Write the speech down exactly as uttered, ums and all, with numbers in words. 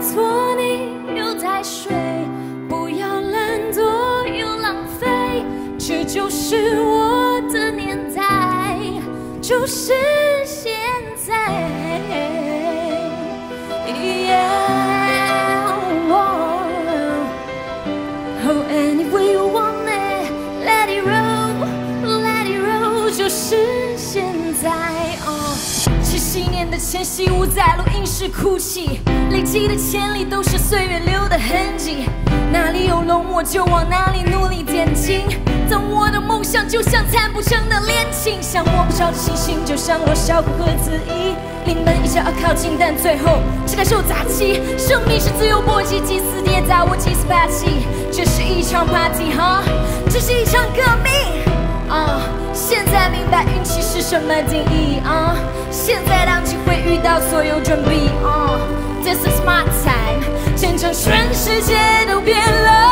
错，你又在睡，不要懒惰又浪费，这就是我的年代，就是现在。Yeah, oh, oh, anyway you want it, let it roll, let it roll， 就是现在。Oh， 七夕年的前夕，我在录音室哭泣，累积的千里都是岁月留的痕迹。哪里有龙，我就往哪里努力前进。当我的梦想就像弹不成的恋情，像摸不着的星星，就像弱小不合自意。临门一脚要靠近，但最后只感受打击。生命是自由搏击，几次跌倒，我几次爬起。这是一场 party 哈，这是一场革命啊！ Uh, 现在明白运气是什么定义啊！ Uh, 现在当机会遇到所有准备啊！ uh, This is my time， 见证全世界都变了。